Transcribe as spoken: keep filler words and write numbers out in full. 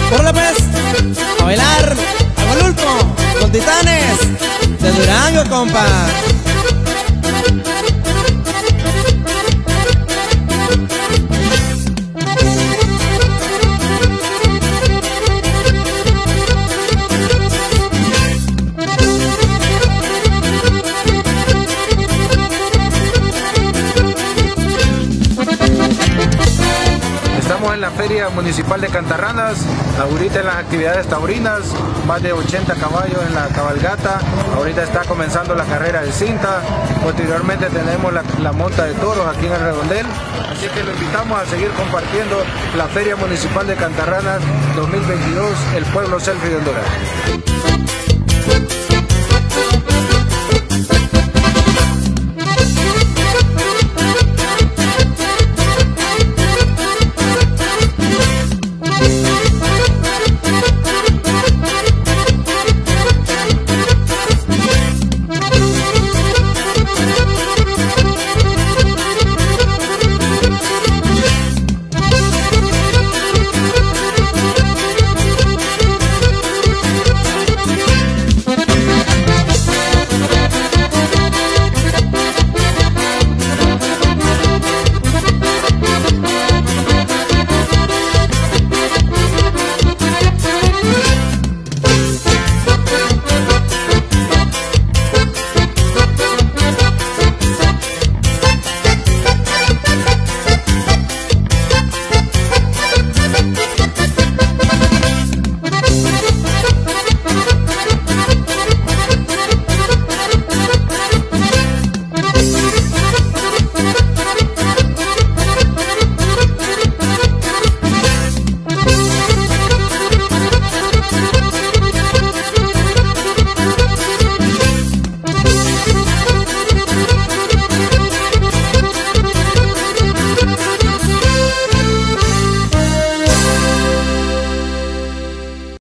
¡Órale pues! ¡A bailar! ¡Agualulco! ¡Con Titanes! ¡De Durango, compa! Estamos en la Feria Municipal de Cantarranas, ahorita en las actividades taurinas, más de ochenta caballos en la cabalgata, ahorita está comenzando la carrera de cinta, posteriormente tenemos la, la monta de toros aquí en el redondel, así que lo invitamos a seguir compartiendo la Feria Municipal de Cantarranas dos mil veintidós, el pueblo selfie de Honduras.